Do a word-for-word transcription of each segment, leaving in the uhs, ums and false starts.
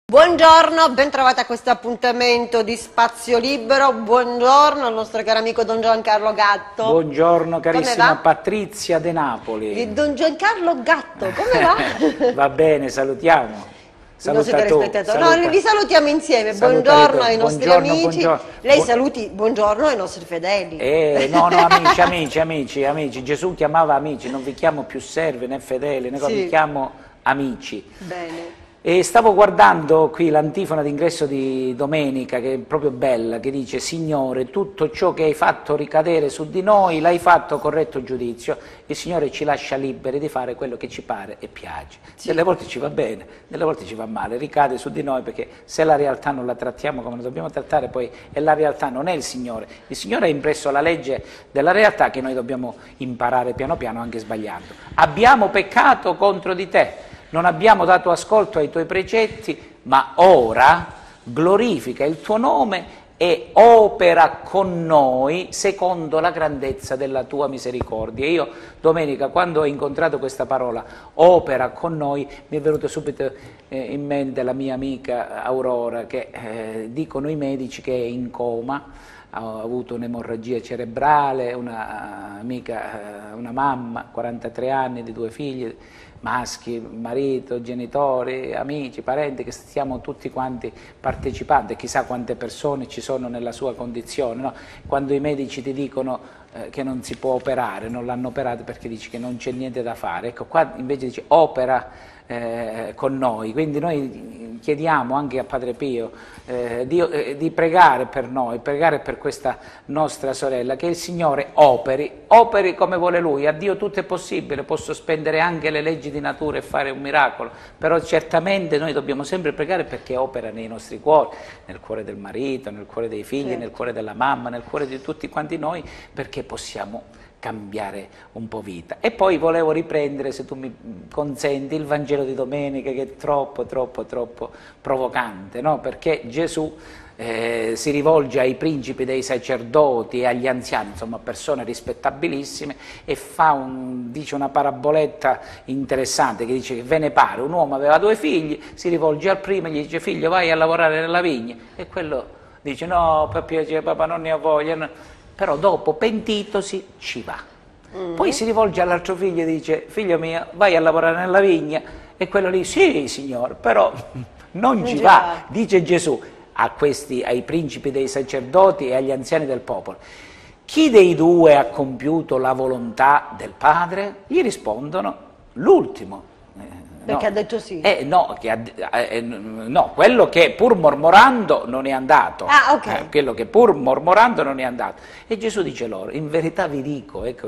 Buongiorno, ben trovati a questo appuntamento di Spazio Libero. Buongiorno al nostro caro amico Don Giancarlo Gatto. Buongiorno carissima Patrizia De Napoli. Di Don Giancarlo Gatto, come va? Va bene, salutiamo. Saluta tu, saluta. No, vi salutiamo insieme. Saluta buongiorno ai nostri buongiorno, amici. Buongiorno. Lei Bu saluti buongiorno ai nostri fedeli. Eh, no, no, amici, amici, amici, amici. Gesù chiamava amici, non vi chiamo più servi né fedeli, né sì. Vi chiamo amici. Bene. E stavo guardando qui l'antifona d'ingresso di domenica, che è proprio bella, che dice: Signore, tutto ciò che hai fatto ricadere su di noi l'hai fatto con retto giudizio. Il Signore ci lascia liberi di fare quello che ci pare e piace. Sì. Delle volte ci va bene, delle volte ci va male, ricade su di noi, perché se la realtà non la trattiamo come la dobbiamo trattare, poi è la realtà, non è il Signore. Il Signore ha impresso la legge della realtà che noi dobbiamo imparare piano piano, anche sbagliando. Abbiamo peccato contro di te. Non abbiamo dato ascolto ai tuoi precetti, ma ora glorifica il tuo nome e opera con noi secondo la grandezza della tua misericordia. Io domenica, quando ho incontrato questa parola, opera con noi, mi è venuta subito eh, in mente la mia amica Aurora, che eh, dicono i medici che è in coma, ha avuto un'emorragia cerebrale, una amica, una mamma, quarantatré anni, di due figli, maschi, marito, genitori, amici, parenti, che stiamo tutti quanti partecipando, e chissà quante persone ci sono nella sua condizione, no? Quando i medici ti dicono eh, che non si può operare, non l'hanno operato perché dici che non c'è niente da fare, ecco qua invece dice opera Eh, con noi, quindi noi chiediamo anche a Padre Pio eh, di, eh, di pregare per noi, pregare per questa nostra sorella, che il Signore operi, operi come vuole Lui. A Dio tutto è possibile, può sospendere anche le leggi di natura e fare un miracolo, però certamente noi dobbiamo sempre pregare perché opera nei nostri cuori, nel cuore del marito, nel cuore dei figli, certo. Nel cuore della mamma, nel cuore di tutti quanti noi, perché possiamo cambiare un po' vita. E poi volevo riprendere, se tu mi consenti, il Vangelo di domenica, che è troppo, troppo, troppo provocante, no? Perché Gesù eh, si rivolge ai principi dei sacerdoti e agli anziani, insomma persone rispettabilissime, e fa un, dice una paraboletta interessante, che dice che ve ne pare, un uomo aveva due figli, si rivolge al primo e gli dice: figlio, vai a lavorare nella vigna, e quello dice: no, per piacere papà, non ne ho voglia, no. Però dopo, pentitosi, ci va. Mm-hmm. Poi si rivolge all'altro figlio e dice: figlio mio, vai a lavorare nella vigna, e quello lì: sì signore, però non, non ci va. va, dice Gesù a questi, ai principi dei sacerdoti e agli anziani del popolo: chi dei due ha compiuto la volontà del Padre? Gli rispondono: l'ultimo. Perché no, ha detto sì? Eh, no, che ha, eh, no, quello che pur mormorando non è andato. Ah, ok. Eh, quello che pur mormorando non è andato. E Gesù dice loro: in verità vi dico, ecco,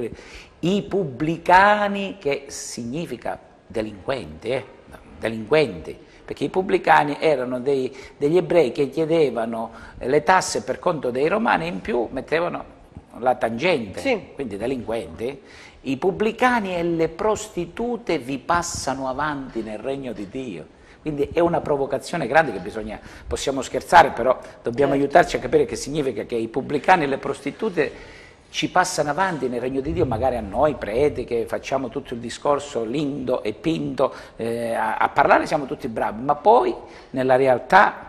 i pubblicani, che significa delinquenti, eh, delinquenti, perché i pubblicani erano dei, degli ebrei che chiedevano le tasse per conto dei romani e in più mettevano la tangente, sì. Quindi delinquenti. I pubblicani e le prostitute vi passano avanti nel regno di Dio. Quindi è una provocazione grande che bisogna, possiamo scherzare, però dobbiamo certo. aiutarci a capire che significa che i pubblicani e le prostitute ci passano avanti nel regno di Dio, magari a noi preti che facciamo tutto il discorso lindo e pinto, eh, a, a parlare siamo tutti bravi, ma poi nella realtà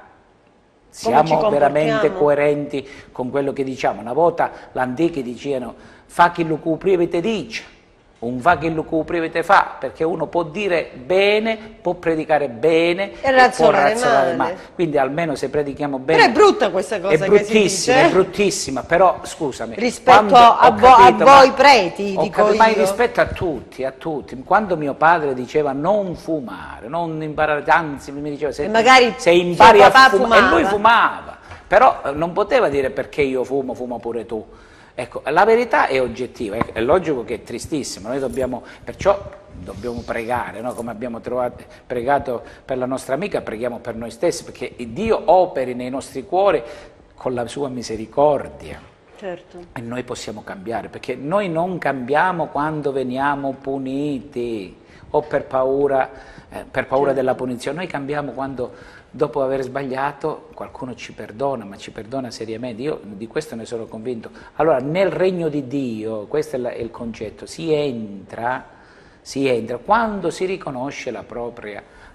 siamo veramente coerenti con quello che diciamo. Una volta l'antichi dicevano: fa chi lo cuprive te dice, un fa chi lo cuprive te fa, perché uno può dire bene, può predicare bene e, e può razzolare male. Quindi almeno se predichiamo bene. Però è brutta questa cosa, è bruttissima, che si dice. È bruttissima, però scusami. Rispetto a, vo capito, a voi preti, ho dico capito, io. Ma rispetto a tutti, a tutti. Quando mio padre diceva non fumare, non imparare, anzi mi diceva se, magari se impari a fumare, e lui fumava, però non poteva dire perché io fumo, fumo pure tu. Ecco, la verità è oggettiva, è logico che è tristissimo, noi dobbiamo, perciò dobbiamo pregare, no? Come abbiamo trovato, pregato per la nostra amica, preghiamo per noi stessi, perché Dio operi nei nostri cuori con la sua misericordia. Certo. E noi possiamo cambiare, perché noi non cambiamo quando veniamo puniti o per paura, eh, per paura certo. della punizione, noi cambiamo quando dopo aver sbagliato qualcuno ci perdona, ma ci perdona seriamente, io di questo ne sono convinto. Allora nel regno di Dio, questo è, la, è il concetto, si entra, si entra quando si riconosce la propria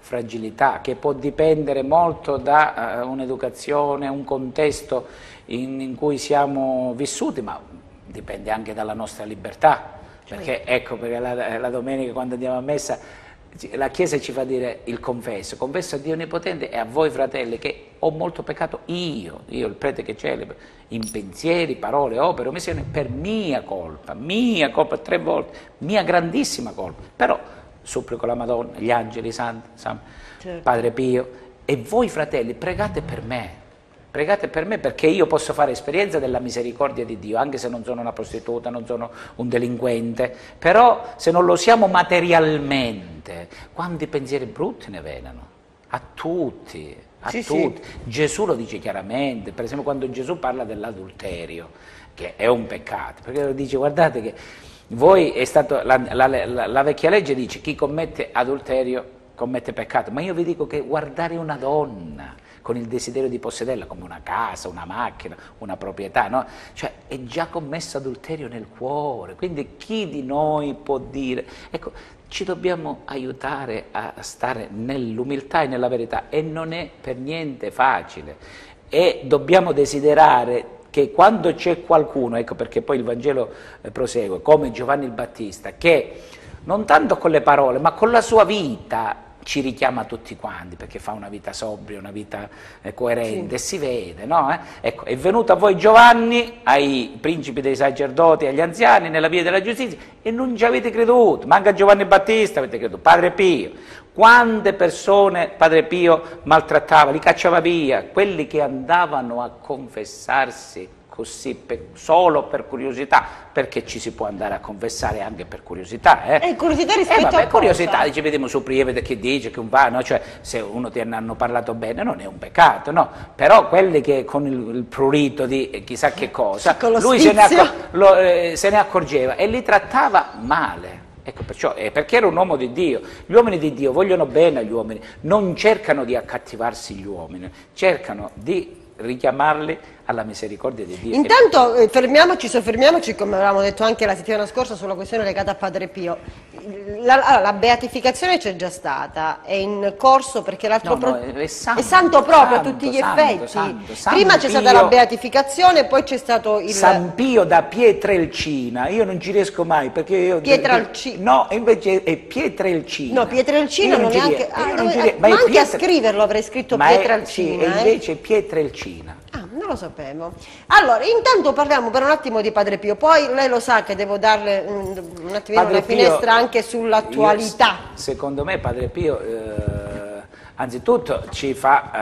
fragilità, che può dipendere molto da uh, un'educazione, un contesto in, in cui siamo vissuti, ma dipende anche dalla nostra libertà, perché ecco, perché la, la domenica quando andiamo a messa la Chiesa ci fa dire il confesso, confesso a Dio Onnipotente e a voi fratelli che ho molto peccato io, io il prete che celebra, in pensieri, parole, opere, omissioni, per mia colpa, mia colpa tre volte, mia grandissima colpa, però supplico la Madonna, gli angeli, i santi, certo. Padre Pio, e voi fratelli pregate per me, pregate per me perché io posso fare esperienza della misericordia di Dio, anche se non sono una prostituta, non sono un delinquente, però se non lo siamo materialmente, quanti pensieri brutti ne vengono? A tutti, a sì, tutti. Sì. Gesù lo dice chiaramente, per esempio quando Gesù parla dell'adulterio, che è un peccato, perché dice guardate che voi è stato, la, la, la, la vecchia legge dice chi commette adulterio commette peccato, ma io vi dico che guardare una donna con il desiderio di possederla come una casa, una macchina, una proprietà, no? Cioè è già commesso adulterio nel cuore, quindi chi di noi può dire, ecco, ci dobbiamo aiutare a stare nell'umiltà e nella verità e non è per niente facile e dobbiamo desiderare che quando c'è qualcuno, ecco perché poi il Vangelo eh, prosegue, come Giovanni il Battista, che non tanto con le parole ma con la sua vita ci richiama tutti quanti, perché fa una vita sobria, una vita eh, coerente, sì. E si vede, no? Eh? Ecco, è venuto a voi Giovanni, ai principi dei sacerdoti, agli anziani, nella via della giustizia, e non ci avete creduto, manca Giovanni Battista, avete creduto, Padre Pio, quante persone Padre Pio maltrattava, li cacciava via, quelli che andavano a confessarsi così per, solo per curiosità, perché ci si può andare a confessare anche per curiosità. Eh, eh curiosità rispetto eh, vabbè, a curiosità, cosa? dice, vediamo su Prieve che dice, che un va, no? Cioè se uno ti hanno parlato bene non è un peccato, no? Però quelli che con il, il prurito di chissà che cosa, lui se ne, lo, eh, se ne accorgeva e li trattava male. Ecco, perciò, eh, perché era un uomo di Dio. Gli uomini di Dio vogliono bene agli uomini, non cercano di accattivarsi gli uomini, cercano di richiamarli alla misericordia di Dio. Intanto eh, fermiamoci, soffermiamoci, come avevamo detto anche la settimana scorsa, sulla questione legata a Padre Pio. La, la, la beatificazione c'è già stata, è in corso perché l'altro no, no, pro... è, santo, è santo proprio santo, a tutti gli santo, effetti. Santo, santo, Prima c'è stata la beatificazione, poi c'è stato il... San Pio da Pietrelcina, io non ci riesco mai perché io... Pietrelcina. No, invece è Pietrelcina. No, Pietrelcina non, non neanche... Ah, non dove... ries... ma, ma anche Pietre... a scriverlo avrei scritto ma Pietrelcina. È, sì, eh? e invece è Pietrelcina. Ah, non lo sapevo. Allora, intanto parliamo per un attimo di Padre Pio, poi lei lo sa che devo darle un, un attimino Padre una finestra Pio, anche sull'attualità. Secondo me Padre Pio, eh, anzitutto ci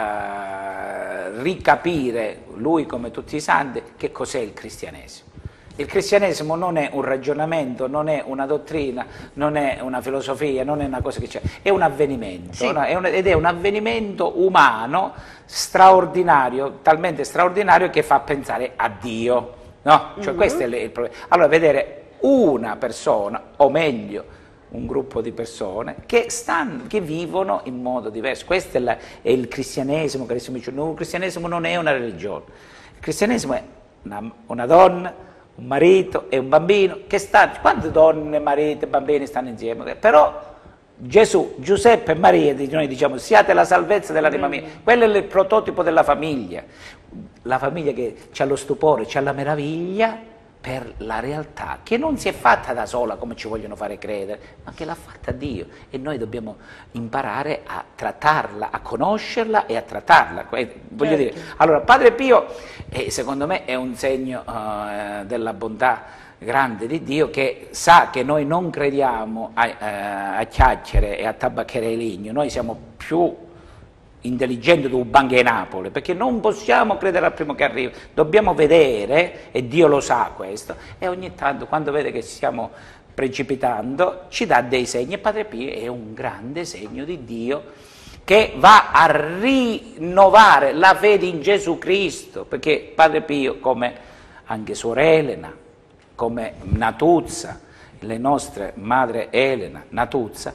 fa eh, ricapire, lui come tutti i santi, che cos'è il cristianesimo. Il cristianesimo non è un ragionamento, non è una dottrina, non è una filosofia, non è una cosa che c'è, è un avvenimento, sì. No? È un, ed è un avvenimento umano straordinario, talmente straordinario che fa pensare a Dio, no? Cioè mm-hmm. Questo è il problema. Allora vedere una persona, o meglio un gruppo di persone che, stanno, che vivono in modo diverso, questo è, la, è il cristianesimo, carissimi amici. No, il cristianesimo non è una religione, il cristianesimo è una, una donna, un marito e un bambino che stanno, quante donne, mariti e bambini stanno insieme, però Gesù, Giuseppe e Maria, noi diciamo siate la salvezza dell'anima mia, quello è il prototipo della famiglia, la famiglia che ha lo stupore, ha la meraviglia per la realtà, che non si è fatta da sola come ci vogliono fare credere, ma che l'ha fatta Dio e noi dobbiamo imparare a trattarla, a conoscerla e a trattarla. Voglio dire, allora Padre Pio eh, secondo me è un segno uh, della bontà grande di Dio, che sa che noi non crediamo a, uh, a chiacchiere e a tabacchiere ligno, noi siamo più intelligente di un banco di Napoli, perché non possiamo credere al primo che arriva, dobbiamo vedere, e Dio lo sa questo, e ogni tanto quando vede che stiamo precipitando ci dà dei segni, e Padre Pio è un grande segno di Dio che va a rinnovare la fede in Gesù Cristo, perché Padre Pio, come anche Suor Elena, come Natuzza, le nostre madre Elena, Natuzza,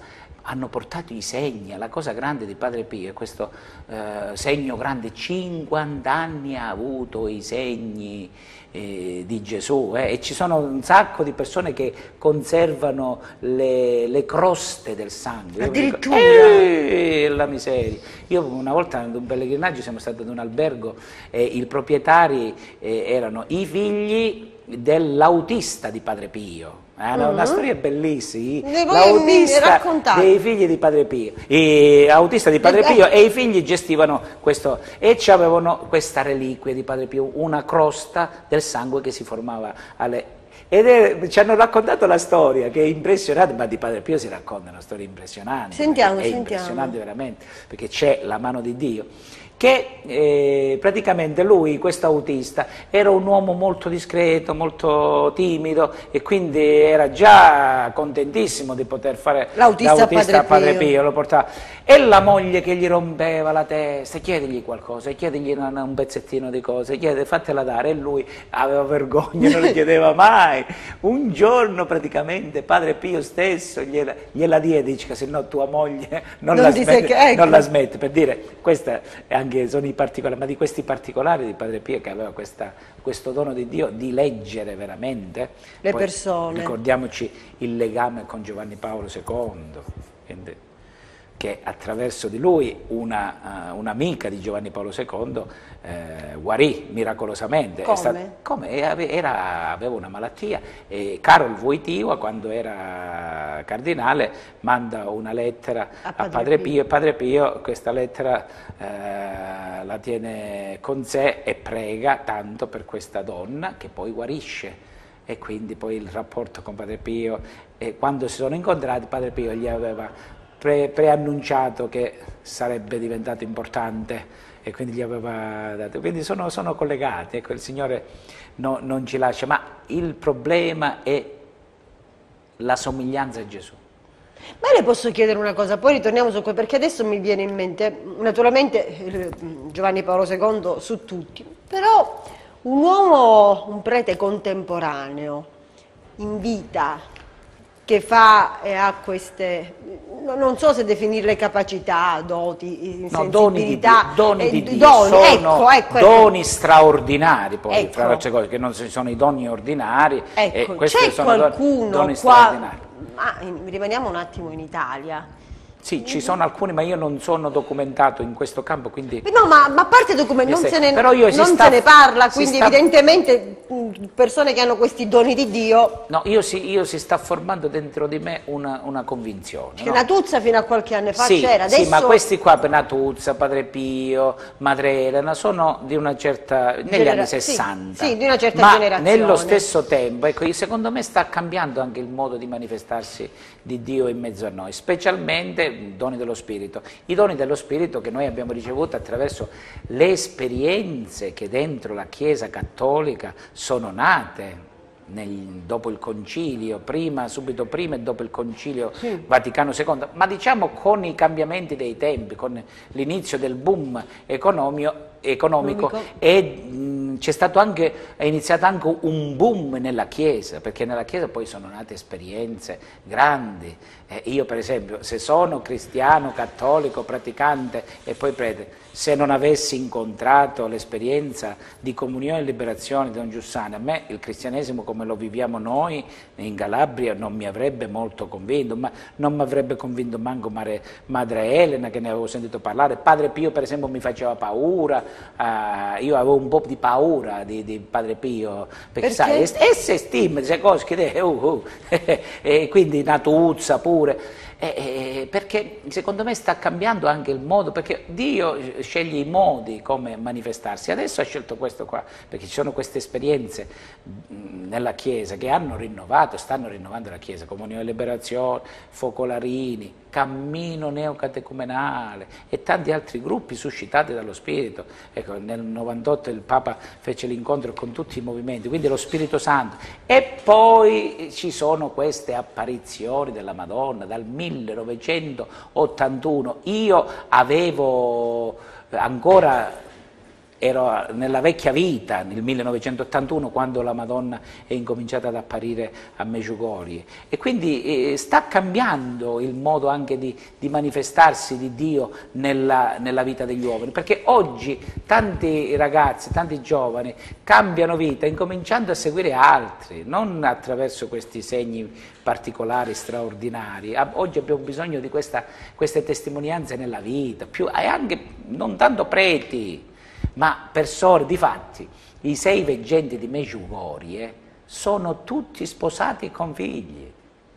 hanno portato i segni. La cosa grande di Padre Pio è questo eh, segno grande, cinquanta anni ha avuto i segni eh, di Gesù, eh, e ci sono un sacco di persone che conservano le, le croste del sangue. Addirittura? Eh, la miseria. Io una volta ad un pellegrinaggio siamo stati ad un albergo e i proprietari eh, erano i figli dell'autista di Padre Pio. È una, una storia bellissima, l'autista dei figli di Padre Pio, e, autista di Padre Pio, e i figli gestivano questo, e avevano questa reliquia di Padre Pio, una crosta del sangue che si formava alle... Ed è, ci hanno raccontato la storia, che è impressionante, ma di Padre Pio si raccontano storie impressionanti. Sentiamo, è sentiamo. impressionante veramente, perché c'è la mano di Dio. Che eh, praticamente lui, questo autista, era un uomo molto discreto, molto timido, e quindi era già contentissimo di poter fare l'autista a Padre, Padre Pio. Pio lo portava. E la moglie che gli rompeva la testa, chiedigli qualcosa, chiedigli un, un pezzettino di cose, chiede, fatela dare, e lui aveva vergogna, non le chiedeva mai. Un giorno praticamente Padre Pio stesso gliela, gliela diede, dice che se no tua moglie non, non, la, smette, che, ecco. non la smette, per dire, questa è anche sono i particolari, ma di questi particolari di Padre Pio, che aveva questa, questo dono di Dio di leggere veramente le poi, persone. Ricordiamoci il legame con Giovanni Paolo secondo, quindi, che attraverso di lui una, uh, un'amica di Giovanni Paolo secondo eh, guarì miracolosamente. Come? È stato, come? Era, aveva una malattia, e Karol Wojtyła, quando era cardinale, manda una lettera a Padre, a Padre Pio. Pio, e Padre Pio questa lettera eh, la tiene con sé e prega tanto per questa donna, che poi guarisce. E quindi poi il rapporto con Padre Pio, e quando si sono incontrati Padre Pio gli aveva Pre, preannunciato che sarebbe diventato importante, e quindi gli aveva dato, quindi sono, sono collegati, ecco, il Signore no, non ci lascia, ma il problema è la somiglianza a Gesù. Ma le posso chiedere una cosa, poi ritorniamo su quello, perché adesso mi viene in mente, naturalmente Giovanni Paolo secondo su tutti, però un uomo, un prete contemporaneo, in vita, che fa e ha queste, non so se definirle capacità, doti, no, doni di Dio, doni di Dio. Doni, sono ecco, ecco, doni ecco. straordinari, poi, ecco. fra le altre cose, che non sono i doni ordinari, ecco. e questi c'è sono qualcuno doni qua, straordinari. ma rimaniamo un attimo in Italia. Sì, ci sono alcuni, ma io non sono documentato in questo campo, quindi... No, ma, ma a parte documenti, non, se ne, Però io non sta, se ne parla, quindi sta... evidentemente persone che hanno questi doni di Dio... No, io si, io si sta formando dentro di me una, una convinzione. Che no? Natuzza fino a qualche anno fa sì, c'era, adesso... Sì, ma questi qua, Natuzza, Padre Pio, Madre Elena, sono di una certa... negli Genera... anni sessanta. Sì, sì, di una certa ma generazione. Nello stesso tempo, ecco, secondo me sta cambiando anche il modo di manifestarsi di Dio in mezzo a noi, specialmente i doni dello Spirito. I doni dello Spirito che noi abbiamo ricevuto attraverso le esperienze che dentro la Chiesa cattolica sono nate nel, dopo il concilio, prima, subito prima e dopo il concilio sì. Vaticano secondo, ma diciamo con i cambiamenti dei tempi, con l'inizio del boom economico, economico e c'è stato anche, è iniziato anche un boom nella Chiesa, perché nella Chiesa poi sono nate esperienze grandi. Eh, io per esempio, se sono cristiano, cattolico, praticante e poi prete, se non avessi incontrato l'esperienza di comunione e liberazione di Don Giussani, a me il cristianesimo come lo viviamo noi in Calabria non mi avrebbe molto convinto, ma non mi avrebbe convinto manco Madre, Madre Elena, che ne avevo sentito parlare. Padre Pio per esempio mi faceva paura, uh, io avevo un po' di paura di, di Padre Pio, perché, perché? sai, esse stime, queste cose che uh, uh, e quindi Natuzza pure. Eh, eh, perché secondo me sta cambiando anche il modo, perché Dio sceglie i modi come manifestarsi. Adesso ha scelto questo qua, perché ci sono queste esperienze nella Chiesa che hanno rinnovato, stanno rinnovando la Chiesa, Comunione e Liberazione, Focolarini, Cammino Neocatecumenale e tanti altri gruppi suscitati dallo Spirito. Ecco, nel novantotto il Papa fece l'incontro con tutti i movimenti, quindi lo Spirito Santo. E poi ci sono queste apparizioni della Madonna dal millenovecentottantuno. Io avevo ancora ero nella vecchia vita, nel millenovecentottantuno, quando la Madonna è incominciata ad apparire a Medjugorje, e quindi eh, sta cambiando il modo anche di, di manifestarsi di Dio nella, nella vita degli uomini, perché oggi tanti ragazzi, tanti giovani cambiano vita incominciando a seguire altri, non attraverso questi segni particolari, straordinari. Oggi abbiamo bisogno di questa, queste testimonianze nella vita, più, e anche non tanto preti, ma persone. Difatti i sei veggenti di Medjugorje sono tutti sposati con figli,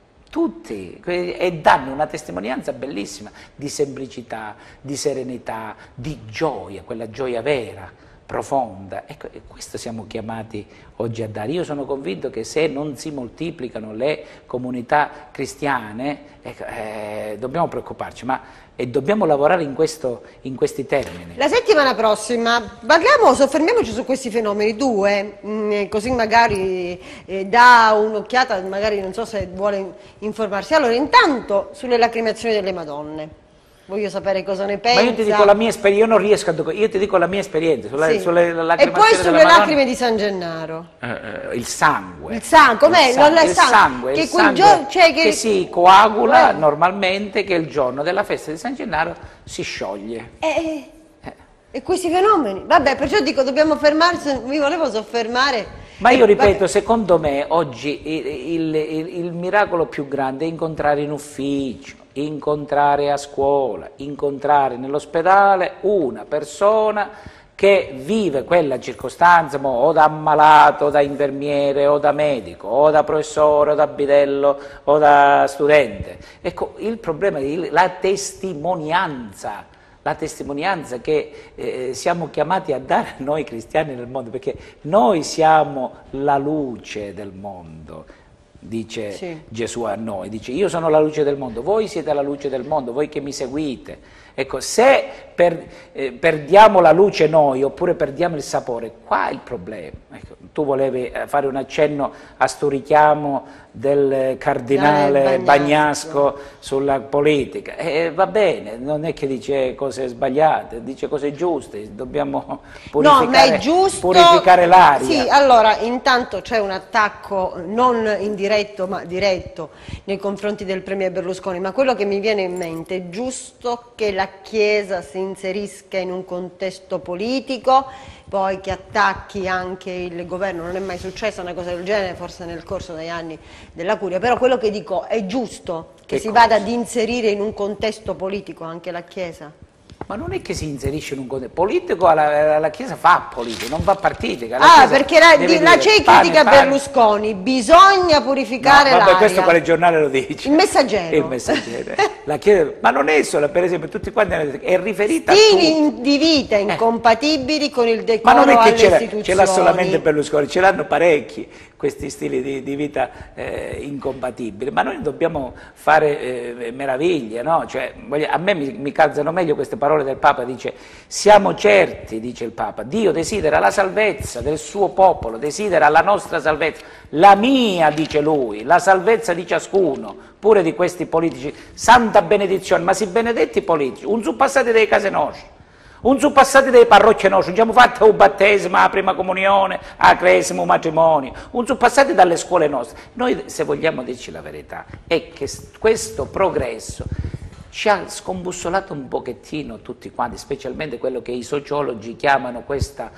tutti, e danno una testimonianza bellissima di semplicità, di serenità, di gioia, quella gioia vera, profonda. Ecco, e questo siamo chiamati oggi a dare. Io sono convinto che se non si moltiplicano le comunità cristiane, ecco, eh, dobbiamo preoccuparci, ma e dobbiamo lavorare in, questo, in questi termini. La settimana prossima parliamo, soffermiamoci su questi fenomeni, due, mh, così magari eh, dà un'occhiata, magari non so se vuole informarsi. Allora, intanto sulle lacrimazioni delle Madonne. Voglio sapere cosa ne pensa. Ma io ti dico la mia esperienza, io non riesco a... Io ti dico la mia esperienza, sulla, sì. sulle E poi sulle lacrime di San Gennaro. Eh, eh, il sangue. Il sangue, com'è? Il sangue, il sangue, sangue, che, il quel sangue giorno, cioè che... che si coagula eh. normalmente, che il giorno della festa di San Gennaro si scioglie. Eh, eh. E questi fenomeni? Vabbè, perciò dico, dobbiamo fermarsi, mi volevo soffermare... Ma io eh, ripeto, vabbè. secondo me oggi il, il, il, il miracolo più grande è incontrare in ufficio, incontrare a scuola, incontrare nell'ospedale una persona che vive quella circostanza, o da ammalato, o da infermiere, o da medico, o da professore, o da bidello, o da studente. Ecco, il problema è la testimonianza. La testimonianza che eh, siamo chiamati a dare noi cristiani nel mondo, perché noi siamo la luce del mondo, dice sì. Gesù a noi, dice io sono la luce del mondo, voi siete la luce del mondo, voi che mi seguite. Ecco, se per, eh, perdiamo la luce noi, oppure perdiamo il sapore, qua è il problema. Ecco, tu volevi fare un accenno a sto richiamo del cardinale Bagnasco, Bagnasco sulla politica, e va bene, non è che dice cose sbagliate, dice cose giuste, dobbiamo purificare, no, ma è giusto, purificare l'aria. Sì, allora intanto c'è un attacco non indiretto ma diretto nei confronti del premier Berlusconi, ma quello che mi viene in mente è giusto che la Chiesa si inserisca in un contesto politico, poi che attacchi anche il governo, non è mai successa una cosa del genere, forse nel corso degli anni della Curia, però quello che dico è giusto che, che si cosa? vada ad inserire in un contesto politico anche la Chiesa. Ma non è che si inserisce in un contesto politico, la, la Chiesa fa politica, non fa partitica. La ah, Chiesa perché la, di, la C E I critica pane. Berlusconi, bisogna purificare no, vabbè, l'aria. Questo quale giornale lo dice? Il Messaggero. Il Messaggero. La Chiesa, ma non è solo, per esempio, tutti quanti è riferita Stili a tutti. di vita incompatibili eh. con il decoro Ma non è che ce l'ha solamente Berlusconi, ce l'hanno parecchi questi stili di, di vita eh, incompatibili, ma noi dobbiamo fare eh, meraviglie, no? Cioè, a me mi, mi calzano meglio queste parole del Papa, dice siamo certi, dice il Papa, Dio desidera la salvezza del suo popolo, desidera la nostra salvezza, la mia, dice lui, la salvezza di ciascuno, pure di questi politici, santa benedizione, ma si benedetti politici, un su passati delle case nostre, un su passati delle parrocchie nostre, abbiamo fatto un battesimo, la prima comunione, la cresima, un matrimonio, un su passati dalle scuole nostre. Noi, se vogliamo dirci la verità, è che questo progresso ci ha scombussolato un pochettino tutti quanti, specialmente quello che i sociologi chiamano questo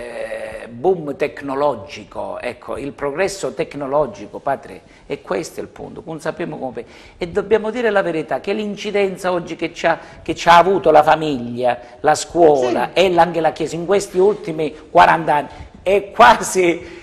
eh, boom tecnologico, ecco, il progresso tecnologico, padre, e questo è il punto, non sappiamo come. E dobbiamo dire la verità, che l'incidenza oggi che ci ha, che ci ha avuto la famiglia, la scuola sì. e anche la Chiesa in questi ultimi quaranta anni è quasi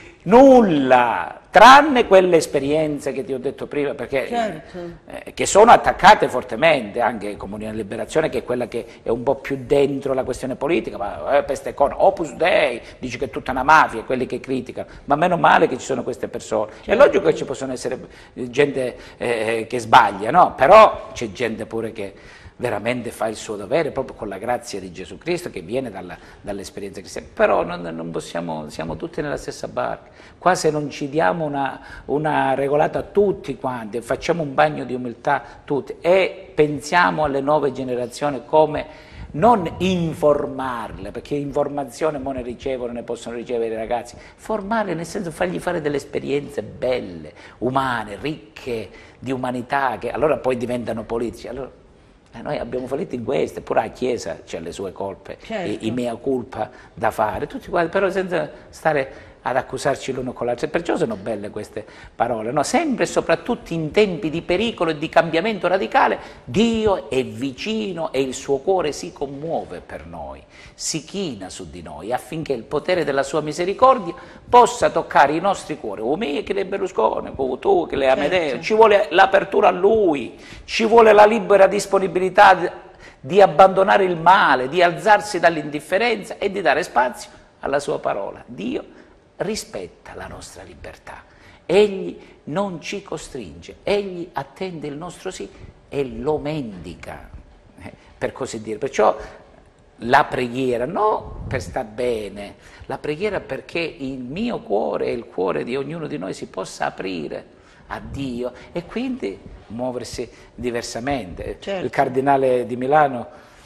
nulla, tranne quelle esperienze che ti ho detto prima, perché certo. eh, che sono attaccate fortemente, anche Comunione e Liberazione, che è quella che è un po' più dentro la questione politica, ma eh, peste con Opus Dei, dice che è tutta una mafia, quelli che criticano, ma meno male che ci sono queste persone. Certo. È logico che ci possono essere gente eh, che sbaglia, no? Però c'è gente pure che veramente fa il suo dovere, proprio con la grazia di Gesù Cristo che viene dall'esperienza cristiana, però non, non possiamo, siamo tutti nella stessa barca, qua se non ci diamo una, una regolata a tutti quanti, facciamo un bagno di umiltà tutti e pensiamo alle nuove generazioni come non informarle, perché informazione mo ne ricevono, ne possono ricevere i ragazzi, formarle nel senso fargli fare delle esperienze belle, umane, ricche di umanità, che allora poi diventano politici. Allora, eh, noi abbiamo fallito in questo, pure la Chiesa c'ha le sue colpe, certo. i, i mea culpa da fare, tutti quanti, però senza stare ad accusarci l'uno con l'altro. Perciò sono belle queste parole, no? Sempre e soprattutto in tempi di pericolo e di cambiamento radicale, Dio è vicino e il suo cuore si commuove per noi, si china su di noi affinché il potere della sua misericordia possa toccare i nostri cuori, o me che le Berlusconi, o tu che le Amedeo, certo. Ci vuole l'apertura a Lui, ci vuole la libera disponibilità di abbandonare il male, di alzarsi dall'indifferenza e di dare spazio alla sua parola. Dio rispetta la nostra libertà, Egli non ci costringe, Egli attende il nostro sì e lo mendica, eh, per così dire. Perciò la preghiera, non per star bene, la preghiera perché il mio cuore e il cuore di ognuno di noi si possa aprire a Dio e quindi muoversi diversamente. Certo. Il cardinale di Milano,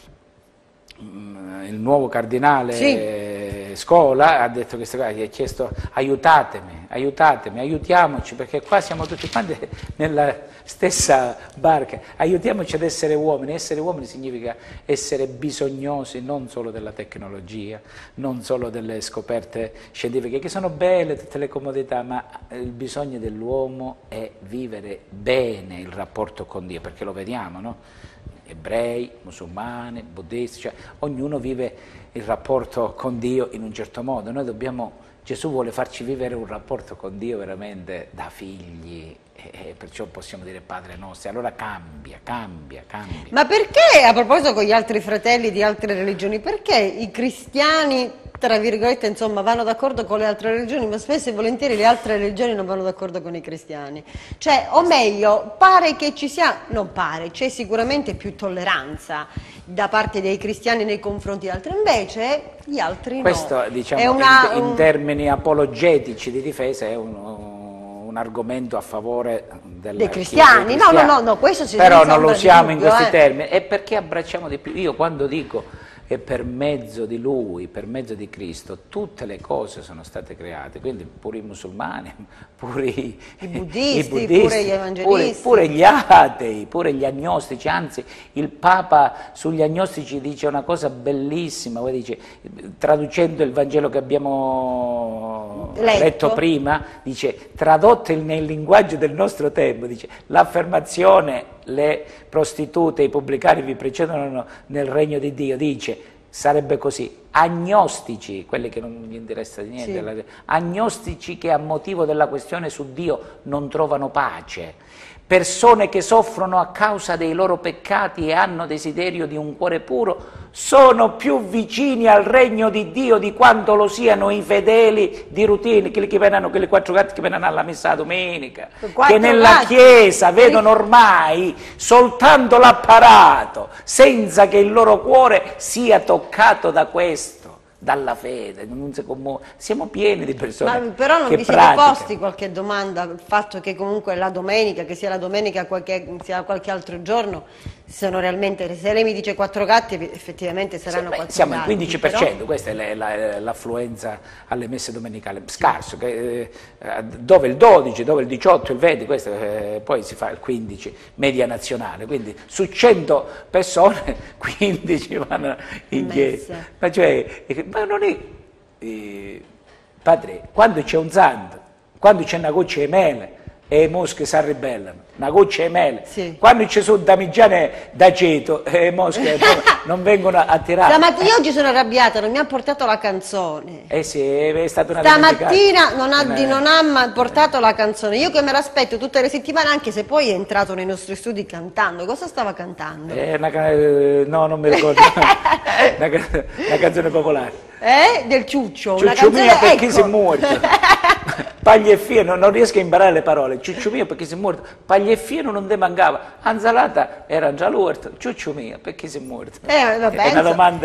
il nuovo cardinale, sì. Scola ha detto queste cose, gli ha chiesto aiutatemi, aiutatemi, aiutiamoci, perché qua siamo tutti quanti nella stessa barca, aiutiamoci ad essere uomini. Essere uomini significa essere bisognosi non solo della tecnologia, non solo delle scoperte scientifiche, che sono belle tutte le comodità, ma il bisogno dell'uomo è vivere bene il rapporto con Dio, perché lo vediamo, no? Ebrei, musulmani, buddisti, cioè ognuno vive il rapporto con Dio in un certo modo. Noi dobbiamo, Gesù vuole farci vivere un rapporto con Dio veramente da figli, e perciò possiamo dire Padre nostro. Allora cambia, cambia, cambia. Ma perché, a proposito con gli altri fratelli di altre religioni, perché i cristiani, tra virgolette, insomma, vanno d'accordo con le altre religioni, ma spesso e volentieri le altre religioni non vanno d'accordo con i cristiani? Cioè, o meglio, pare che ci sia, non pare, c'è sicuramente più tolleranza da parte dei cristiani nei confronti di altri, invece gli altri no. Questo, diciamo, è una, in, in un... termini apologetici di difesa è un, un argomento a favore della dei cristiani. Chiesa, dei cristiani. No, no, no, no, questo si però non lo usiamo in questi eh. termini, è perché abbracciamo di più. Io quando dico che per mezzo di Lui, per mezzo di Cristo, tutte le cose sono state create, quindi pure i musulmani, pure i, I, buddhisti, i buddisti, pure gli evangelisti, pure, pure gli atei, pure gli agnostici. Anzi, il Papa sugli agnostici dice una cosa bellissima, dice, traducendo il Vangelo che abbiamo letto, letto prima, dice, tradotto nel linguaggio del nostro tempo, dice, l'affermazione le prostitute e i pubblicani vi precedono nel regno di Dio, dice, sarebbe così, agnostici, quelli che non gli interessa di niente, sì. la, agnostici che a motivo della questione su Dio non trovano pace, persone che soffrono a causa dei loro peccati e hanno desiderio di un cuore puro, sono più vicini al regno di Dio di quanto lo siano i fedeli di routine, quelli che vengono, quelle quattro gatti che vengono alla messa domenica, che nella gatti. Chiesa vedono ormai soltanto l'apparato, senza che il loro cuore sia toccato da questo, dalla fede, non si commuove. Siamo pieni di persone. Ma però non che vi siete praticano. posti qualche domanda, il fatto che comunque la domenica, che sia la domenica qualche, sia qualche altro giorno, sono realmente, se lei mi dice quattro gatti, effettivamente saranno sì, quattro siamo gatti. Siamo il quindici per cento, però... questa è l'affluenza la, alle messe domenicali, scarso, sì. che, eh, dove il dodici, dove il diciotto, il venti, questo, eh, poi si fa il quindici, media nazionale, quindi su cento persone, quindici vanno in chiesa. Ma, cioè, ma non è, eh, padre, quando c'è un santo, quando c'è una goccia di mele, e le mosche si ribellano, una goccia di mele, sì. Quando ci sono damigiane d'aceto e le mosche non vengono attirate. Stamattina oggi sono arrabbiata, non mi ha portato la canzone. Eh sì, è stata una stamattina non ha, di, non ha portato la canzone, io che me l'aspetto tutte le settimane, anche se poi è entrato nei nostri studi cantando. Cosa stava cantando? Eh, una, no, non mi ricordo, una, una canzone popolare. Eh? Del ciuccio, ciuccio una canzone, mio perché ecco. si è morto. Paglia e fieno, non riesco a imparare le parole. Ciuccio mio perché si è morto. Paglia e fieno non ti mancava. Anzalata era già l'orto. Ciuccio mio perché si è morto. Eh, vabbè, è una domanda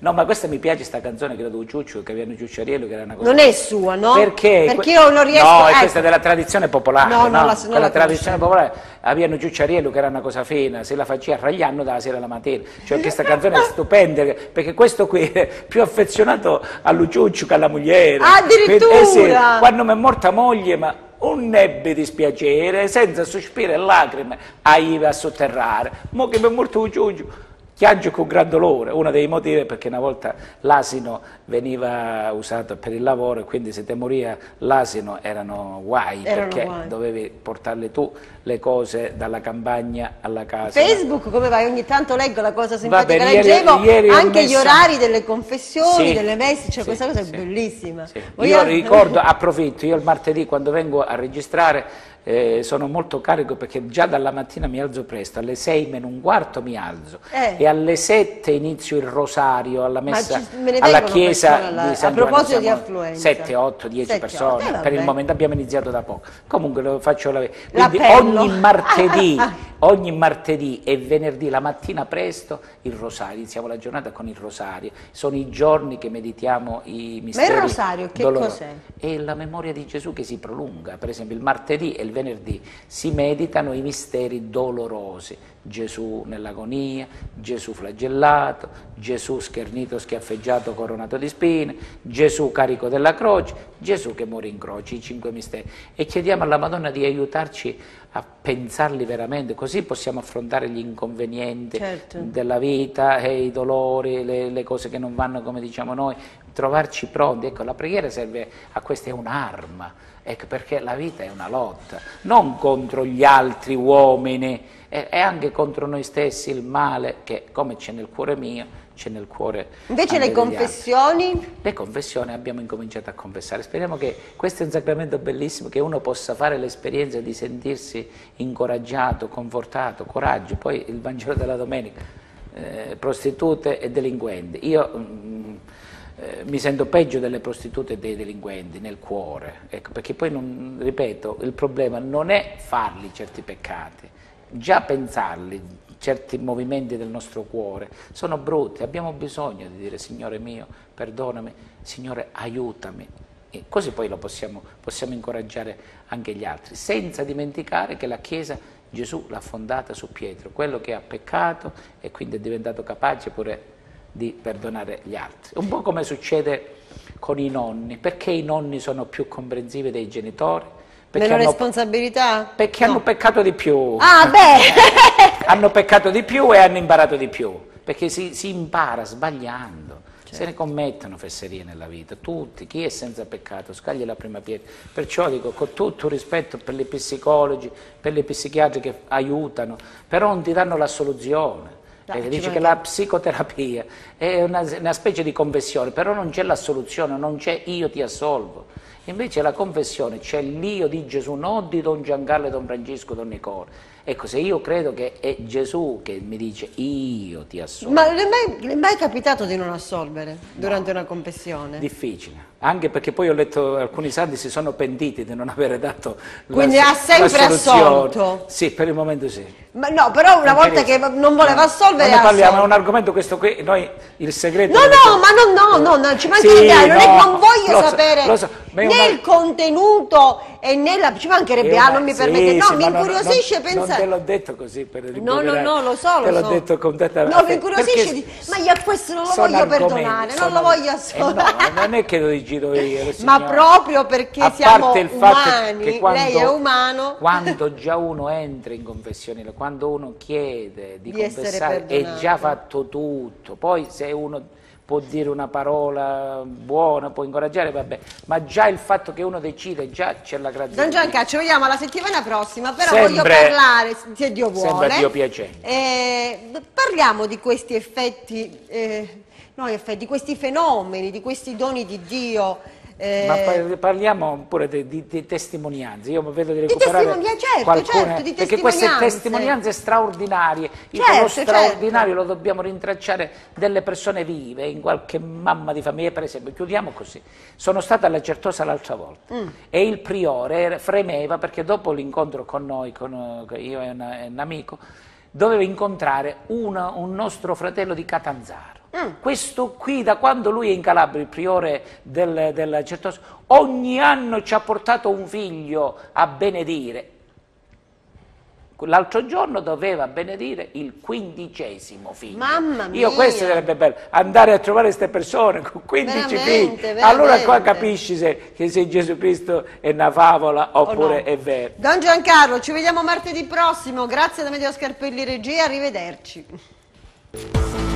No, ma questa mi piace, sta canzone, credo Ciuccio, che viene Ciucciariello, che era una cosa... Non è sua, no? Perché? Perché io non riesco... No, è ecco. questa è della tradizione popolare, No, no? no, la, Quella la tradizione popolare, avevano Ciucciariello, che era una cosa fina, se la faceva fra gli anni dalla sera alla mattina. Cioè questa canzone è stupenda, perché questo qui è più affezionato a Luciuccio che alla moglie. Addirittura! Eh sì, quando mi è morta moglie, ma... un ebbe di spiacere, senza sospiro e lacrime, aive a sotterrare. Mo che mi è morto Ciuccio, piange con gran dolore. Uno dei motivi è perché una volta l'asino veniva usato per il lavoro e quindi se te moriva l'asino erano guai, erano perché guai. dovevi portarle tu le cose dalla campagna alla casa. Facebook, come vai? Ogni tanto leggo la cosa simpatica, Vabbè, leggevo ieri, ieri anche messo... gli orari delle confessioni, sì, delle messe, cioè sì, questa cosa sì, è bellissima. Sì. Vogliamo... Io ricordo, approfitto, io il martedì quando vengo a registrare eh, sono molto carico perché già dalla mattina mi alzo presto, alle sei meno un quarto mi alzo eh. e alle sette inizio il rosario alla messa, ci, alla chiesa alla... di San a proposito Giovanni, di affluenza. sette, otto, dieci persone, eh, per il momento abbiamo iniziato da poco. Comunque lo faccio la... Quindi L'appello. ogni martedì, ogni martedì e venerdì la mattina presto il rosario, iniziamo la giornata con il rosario. Sono i giorni che meditiamo i misteri. Ma il rosario che cos'è? È la memoria di Gesù che si prolunga, per esempio il martedì e il venerdì si meditano i misteri dolorosi, Gesù nell'agonia, Gesù flagellato, Gesù schernito, schiaffeggiato, coronato di spine, Gesù carico della croce, Gesù che muore in croce, i cinque misteri, e chiediamo alla Madonna di aiutarci a pensarli veramente, così possiamo affrontare gli inconvenienti certo. della vita, e i dolori, le, le cose che non vanno come diciamo noi, trovarci pronti. Ecco, la preghiera serve a questa, è un'arma, ecco, perché la vita è una lotta, non contro gli altri uomini, è, è anche contro noi stessi, il male che come c'è nel cuore mio, c'è nel cuore invece le confessioni? Altri. Le confessioni abbiamo incominciato a confessare, speriamo che questo è un sacramento bellissimo, che uno possa fare l'esperienza di sentirsi incoraggiato, confortato, coraggio. Poi il Vangelo della domenica, eh, prostitute e delinquenti, io mm, eh, mi sento peggio delle prostitute e dei delinquenti nel cuore, ecco, perché poi, non, ripeto, il problema non è farli certi peccati, già pensarli, certi movimenti del nostro cuore sono brutti, abbiamo bisogno di dire Signore mio, perdonami, Signore aiutami, e così poi lo possiamo, possiamo incoraggiare anche gli altri, senza dimenticare che la Chiesa Gesù l'ha fondata su Pietro, quello che ha peccato e quindi è diventato capace pure di perdonare gli altri. Un po' come succede con i nonni, perché i nonni sono più comprensivi dei genitori? Perché Meno hanno, responsabilità? Perché no. hanno peccato di più. Ah, beh! Hanno peccato di più e hanno imparato di più, perché si, si impara sbagliando. Certo. Se ne commettono fesserie nella vita, tutti, chi è senza peccato, scaglia la prima pietra. Perciò dico, con tutto rispetto per gli psicologi, per gli psichiatri che aiutano, però non ti danno la soluzione. Eh, dice che la psicoterapia è una, una specie di confessione, però non c'è la soluzione, non c'è io ti assolvo. Invece la confessione c'è l'io di Gesù, non di Don Giancarlo, Don Francesco, Don Nicola. Ecco, se io credo che è Gesù che mi dice io ti assolvo. Ma le è mai, le è mai capitato di non assolvere durante no. una confessione? Difficile, anche perché poi ho letto alcuni santi si sono pentiti di non avere dato quindi la, ha sempre la assolto? Sì, per il momento sì. Ma no, però una volta che non voleva assolvere non ne parliamo, assolto. È un argomento questo qui, noi il segreto... No, no, ma no, no, no, no ci mancherebbe, sì, non, no, è, non voglio lo sapere so, so, né una... il contenuto e nella... ci mancherebbe, una... ah, non mi permette, sì, no, sì, mi incuriosisce non, pensare... Non te l'ho detto così per no, no, no, lo so, lo te l'ho so. detto con tanta... No, mi incuriosisce, di... ma io a questo non lo voglio perdonare, sono... non lo voglio assolvere. Eh no, non è che lo giro io, ma proprio perché a siamo il fatto umani, che quando, lei è umano. Quando già uno entra in confessione, quando uno chiede di, di confessare, è già fatto tutto. Poi se uno può dire una parola buona, può incoraggiare, vabbè, ma già il fatto che uno decide, già c'è la grazia. Don Gianca, ci vediamo la settimana prossima, però sempre, voglio parlare, se Dio vuole. Sempre a Dio piacente. Eh, parliamo di questi effetti, eh, no, effetti, di questi fenomeni, di questi doni di Dio. Eh, Ma parliamo pure di, di, di testimonianze, io vedo di di recuperare testimonianze, certo, qualcune, certo, di perché queste testimonianze straordinarie, certo, lo straordinario certo. lo dobbiamo rintracciare delle persone vive, in qualche mamma di famiglia, per esempio, chiudiamo così, sono stata alla Certosa l'altra volta mm. e il priore fremeva perché dopo l'incontro con noi, con io e, una, e un amico, doveva incontrare una, un nostro fratello di Catanzaro. Mm. Questo qui, da quando lui è in Calabria, il priore del, del Certoso, ogni anno ci ha portato un figlio a benedire. L'altro giorno doveva benedire il quindicesimo figlio. Mamma mia! Io, questo sarebbe bello, andare a trovare queste persone con quindici veramente, figli. Veramente. Allora qua capisci se, che se Gesù Cristo è una favola oppure no. è vero. Don Giancarlo, ci vediamo martedì prossimo. Grazie da Medeo Scarpelli Regia, arrivederci.